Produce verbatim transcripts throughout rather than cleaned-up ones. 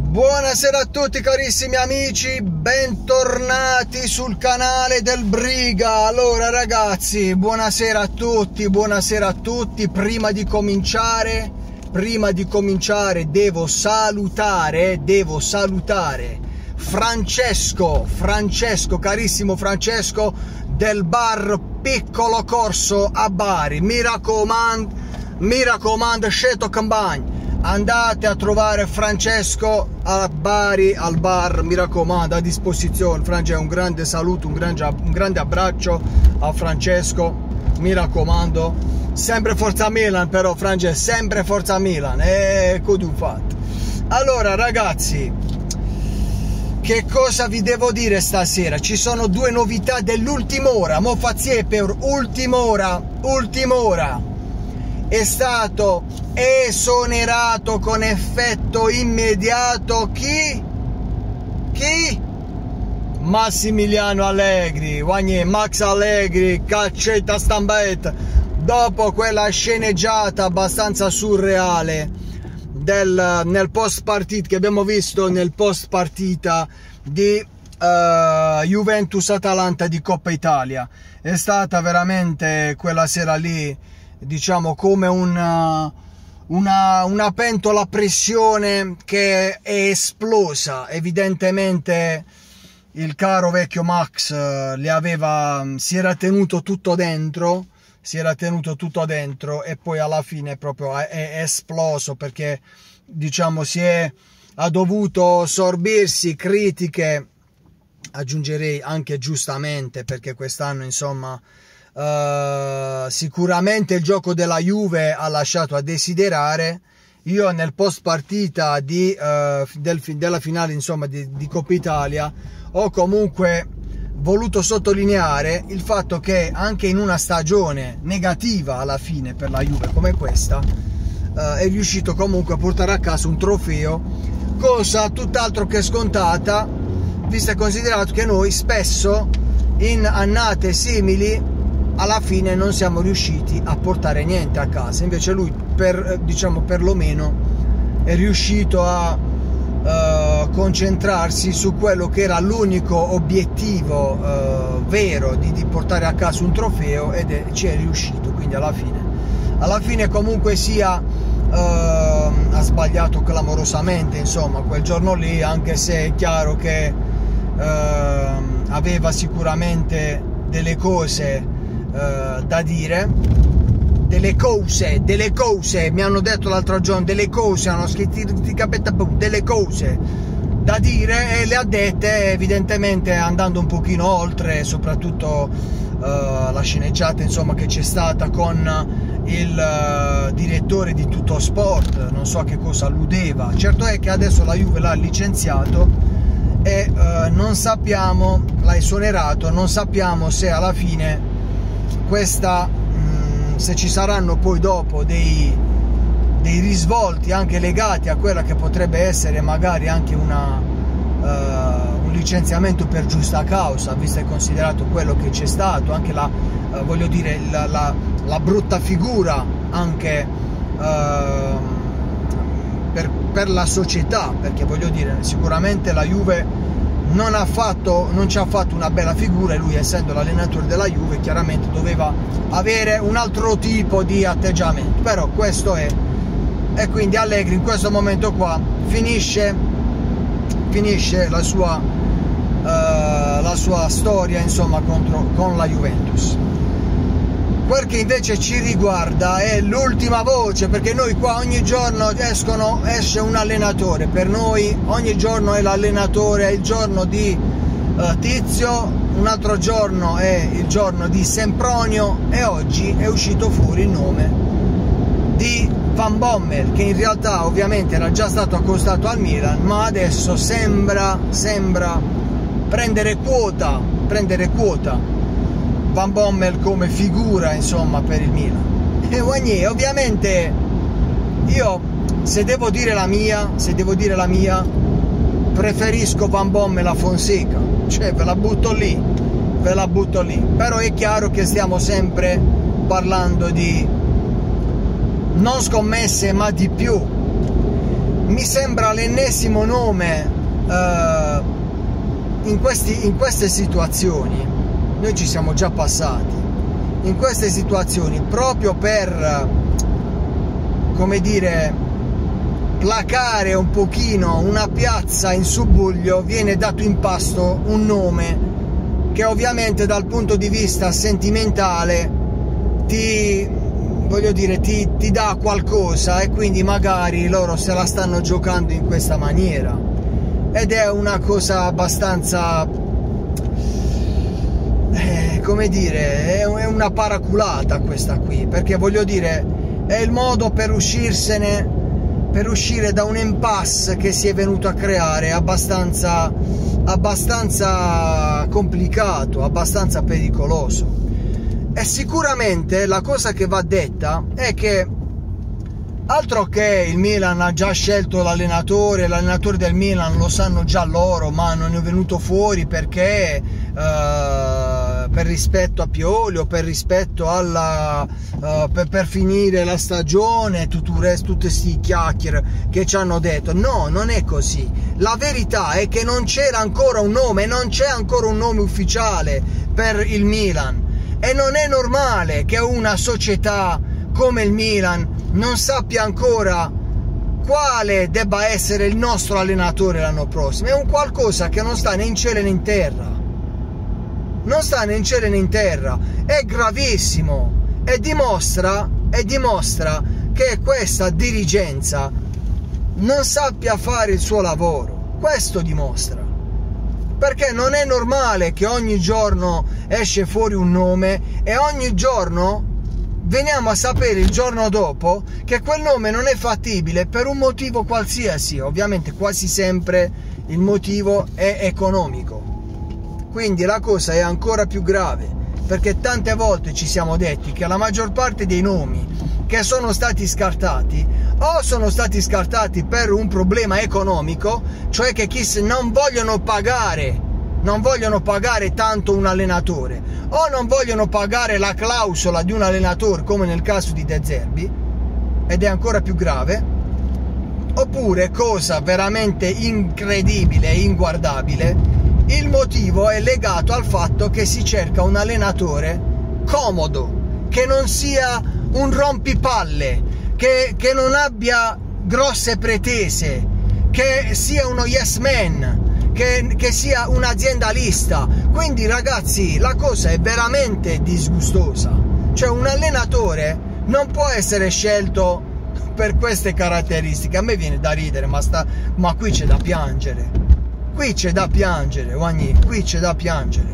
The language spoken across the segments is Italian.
Buonasera a tutti carissimi amici, bentornati sul canale del Briga. Allora ragazzi, buonasera a tutti, buonasera a tutti. Prima di cominciare, prima di cominciare devo salutare, devo salutare Francesco, Francesco, carissimo Francesco del bar Piccolo Corso a Bari. Mi raccomando, mi raccomando, sceto campagna. Andate a trovare Francesco a Bari al bar, mi raccomando, a disposizione. Francesco, un grande saluto, un grande, un grande abbraccio a Francesco, mi raccomando. Sempre forza Milan però, Francesco, sempre forza Milan. E cosa fatto? Allora ragazzi, che cosa vi devo dire stasera? Ci sono due novità dell'ultima ora. Mo fazie per ultima ora, ultima ora. È stato esonerato con effetto immediato chi? Chi? Massimiliano Allegri, Guagne, Max Allegri, caccetta stampetta, dopo quella sceneggiata abbastanza surreale del, nel post partita che abbiamo visto nel post partita di uh, Juventus-Atalanta di Coppa Italia. È stata veramente quella sera lì, diciamo, come una, una, una pentola a pressione che è esplosa. Evidentemente il caro vecchio Max le aveva, si era tenuto tutto dentro, si era tenuto tutto dentro e poi alla fine proprio è, è esploso, perché diciamo si è, ha dovuto sorbirsi critiche, aggiungerei anche giustamente, perché quest'anno insomma Uh, sicuramente il gioco della Juve ha lasciato a desiderare. Io nel post partita di, uh, del, della finale insomma di, di Coppa Italia ho comunque voluto sottolineare il fatto che anche in una stagione negativa alla fine per la Juve come questa uh, è riuscito comunque a portare a casa un trofeo, cosa tutt'altro che scontata, visto e considerato che noi spesso in annate simili alla fine non siamo riusciti a portare niente a casa. Invece lui, per, diciamo, perlomeno è riuscito a uh, concentrarsi su quello che era l'unico obiettivo uh, vero di, di portare a casa un trofeo, ed è, ci è riuscito. Quindi alla fine alla fine comunque sia uh, ha sbagliato clamorosamente insomma quel giorno lì, anche se è chiaro che uh, aveva sicuramente delle cose Uh, da dire, delle cose, delle cose, mi hanno detto l'altro giorno, delle cose, hanno scritto delle cose da dire e le ha dette evidentemente andando un pochino oltre, soprattutto uh, la sceneggiata insomma che c'è stata con il uh, direttore di Tutto Sport, non so a che cosa alludeva. Certo è che adesso la Juve l'ha licenziato e uh, non sappiamo, l'ha esonerato, non sappiamo se alla fine questa, mh, se ci saranno poi dopo dei, dei risvolti anche legati a quella che potrebbe essere magari anche una, uh, un licenziamento per giusta causa, visto e considerato quello che c'è stato, anche la, uh, voglio dire, la, la, la brutta figura anche uh, per, per la società, perché voglio dire, sicuramente la Juve non ha fatto, non ci ha fatto una bella figura, e lui, essendo l'allenatore della Juve, chiaramente doveva avere un altro tipo di atteggiamento. Però questo è, e quindi Allegri in questo momento qua finisce finisce la sua uh, la sua storia insomma contro, con la Juventus. Quel che invece ci riguarda è l'ultima voce, perché noi qua ogni giorno escono, esce un allenatore, per noi ogni giorno è l'allenatore, è il giorno di uh, Tizio, un altro giorno è il giorno di Sempronio, e oggi è uscito fuori il nome di Van Bommel, che in realtà ovviamente era già stato accostato al Milan, ma adesso sembra, sembra prendere quota, prendere quota Van Bommel come figura insomma per il Milan. E Guagnè, ovviamente io, se devo dire la mia, se devo dire la mia, preferisco Van Bommel a Fonseca, cioè ve la butto lì, ve la butto lì. Però è chiaro che stiamo sempre parlando di non scommesse ma di più. mi sembra l'ennesimo nome uh, in, questi, in queste situazioni. Noi ci siamo già passati in queste situazioni proprio per, come dire, placare un pochino una piazza in subbuglio. Viene dato in pasto un nome che ovviamente dal punto di vista sentimentale ti, voglio dire, ti, ti dà qualcosa, e quindi magari loro se la stanno giocando in questa maniera, ed è una cosa abbastanza, eh, come dire, è una paraculata questa qui, perché voglio dire, è il modo per uscirsene, per uscire da un impasse che si è venuto a creare abbastanza abbastanza complicato, abbastanza pericoloso. E sicuramente la cosa che va detta è che, altro che il Milan ha già scelto l'allenatore, l'allenatore del Milan lo sanno già loro, ma non è venuto fuori perché uh, per rispetto a Pioli o per rispetto alla uh, per, per finire la stagione, tutto il resto, tutte sti chiacchiere che ci hanno detto. No, non è così. La verità è che non c'era ancora un nome, non c'è ancora un nome ufficiale per il Milan, e non è normale che una società come il Milan non sappia ancora quale debba essere il nostro allenatore l'anno prossimo. È un qualcosa che non sta né in cielo né in terra, non sta né in cielo né in terra, è gravissimo, e dimostra, e dimostra che questa dirigenza non sappia fare il suo lavoro. Questo dimostra, perché non è normale che ogni giorno esce fuori un nome e ogni giorno veniamo a sapere il giorno dopo che quel nome non è fattibile per un motivo qualsiasi. Ovviamente quasi sempre il motivo è economico, quindi la cosa è ancora più grave, perché tante volte ci siamo detti che la maggior parte dei nomi che sono stati scartati o sono stati scartati per un problema economico, cioè che chi non vogliono pagare non vogliono pagare tanto un allenatore, o non vogliono pagare la clausola di un allenatore, come nel caso di De Zerbi, ed è ancora più grave, oppure, cosa veramente incredibile e inguardabile, il motivo è legato al fatto che si cerca un allenatore comodo, che non sia un rompipalle, che, che non abbia grosse pretese, che sia uno yes man, Che, che sia un aziendalista. Quindi ragazzi, la cosa è veramente disgustosa. Cioè, un allenatore non può essere scelto per queste caratteristiche. A me viene da ridere, ma, sta, ma qui c'è da piangere, qui c'è da piangere, Guagni, qui c'è da piangere.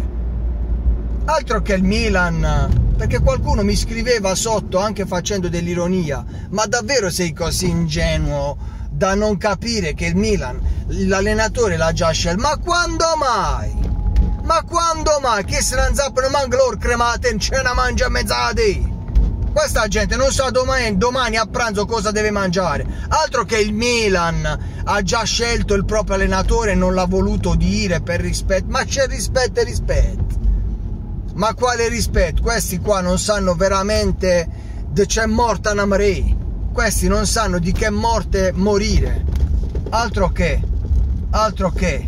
Altro che il Milan, perché qualcuno mi scriveva sotto, anche facendo dell'ironia: ma davvero sei così ingenuo da non capire che il Milan, l'allenatore l'ha già scelto? Ma quando mai? Ma quando mai? Che se non zappano manca loro cremate in cena mangia a mezzadì. Questa gente non sa domani, domani a pranzo cosa deve mangiare. Altro che il Milan ha già scelto il proprio allenatore e non l'ha voluto dire per rispetto. Ma c'è rispetto e rispetto. Ma quale rispetto? Questi qua non sanno veramente de c'è morta una marea. Questi non sanno di che morte morire. Altro che, altro che.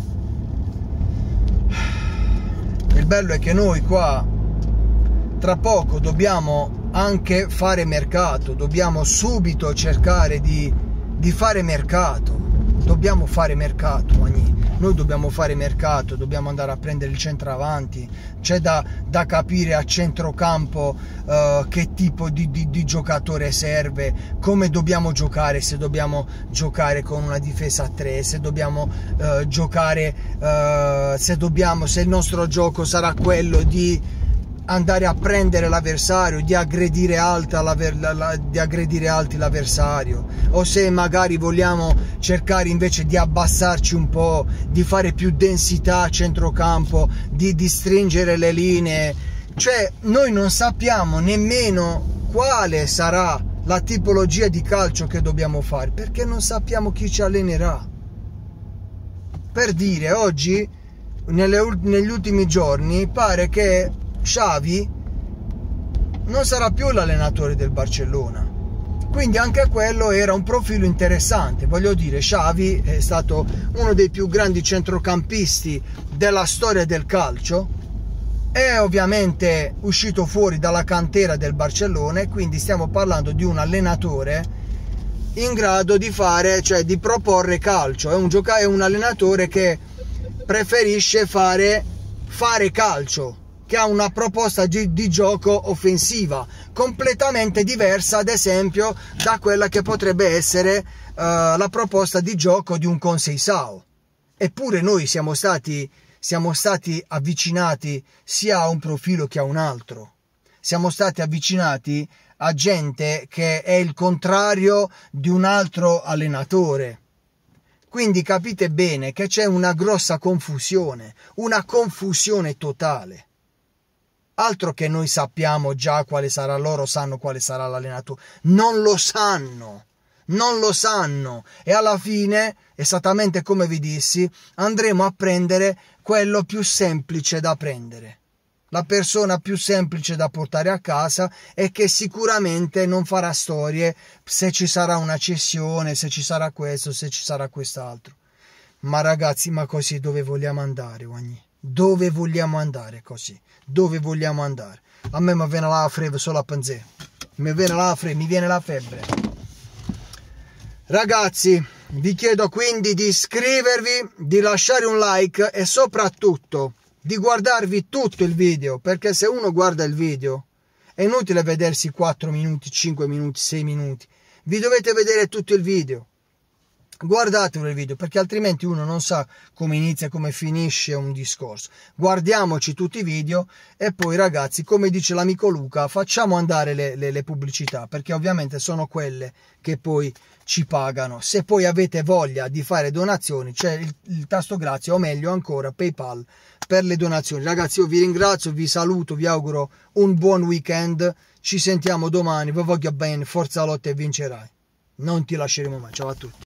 Il bello è che noi qua tra poco dobbiamo anche fare mercato, dobbiamo subito cercare di, di fare mercato, dobbiamo fare mercato, Magni. Noi dobbiamo fare mercato, dobbiamo andare a prendere il centravanti, c'è da, da capire a centrocampo uh, che tipo di, di, di giocatore serve, come dobbiamo giocare, se dobbiamo giocare con una difesa a tre, se dobbiamo uh, giocare, uh, se dobbiamo, se il nostro gioco sarà quello di andare a prendere l'avversario, di aggredire alta la, la, la, di aggredire alti l'avversario, o se magari vogliamo cercare invece di abbassarci un po', di fare più densità a centrocampo, di, di stringere le linee. Cioè, noi non sappiamo nemmeno quale sarà la tipologia di calcio che dobbiamo fare, perché non sappiamo chi ci allenerà. Per dire, oggi nelle, negli ultimi giorni pare che Xavi non sarà più l'allenatore del Barcellona, quindi anche quello era un profilo interessante. Voglio dire, Xavi è stato uno dei più grandi centrocampisti della storia del calcio, è ovviamente uscito fuori dalla cantera del Barcellona, e quindi stiamo parlando di un allenatore in grado di fare, cioè di proporre calcio. È un giocatore, è un allenatore che preferisce fare, fare calcio, che ha una proposta di, di gioco offensiva completamente diversa, ad esempio, da quella che potrebbe essere uh, la proposta di gioco di un Conceição. Eppure noi siamo stati, siamo stati avvicinati sia a un profilo che a un altro. Siamo stati avvicinati a gente che è il contrario di un altro allenatore. Quindi capite bene che c'è una grossa confusione, una confusione totale. Altro che noi sappiamo già quale sarà, loro sanno quale sarà l'allenatore. Non lo sanno, non lo sanno. E alla fine, esattamente come vi dissi, andremo a prendere quello più semplice da prendere. La persona più semplice da portare a casa, e che sicuramente non farà storie se ci sarà una cessione, se ci sarà questo, se ci sarà quest'altro. Ma ragazzi, ma così dove vogliamo andare, Guagni? Dove vogliamo andare così? Dove vogliamo andare? A me mi viene la febbre solo a pensare. Mi viene la febbre, mi viene la febbre. Ragazzi, vi chiedo quindi di iscrivervi, di lasciare un like e soprattutto di guardarvi tutto il video, perché se uno guarda il video è inutile vedersi quattro minuti, cinque minuti, sei minuti. Vi dovete vedere tutto il video. Guardatelo il video, perché altrimenti uno non sa come inizia e come finisce un discorso. Guardiamoci tutti i video e poi, ragazzi, come dice l'amico Luca, facciamo andare le, le, le pubblicità, perché ovviamente sono quelle che poi ci pagano. Se poi avete voglia di fare donazioni, c'è il, il tasto grazie, o meglio ancora PayPal per le donazioni. Ragazzi, io vi ringrazio, vi saluto, vi auguro un buon weekend, ci sentiamo domani, vi voglio bene, forza lotta e vincerai, non ti lasceremo mai. Ciao a tutti.